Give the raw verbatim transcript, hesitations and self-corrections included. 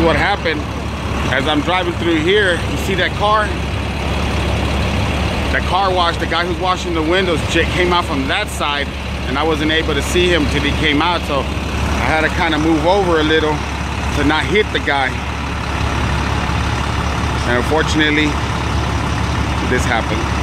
what happened. As I'm driving through here, you see that car? That car wash, the guy who's washing the windows came out from that side, and I wasn't able to see him till he came out, so I had to kind of move over a little to not hit the guy. And unfortunately, this happened.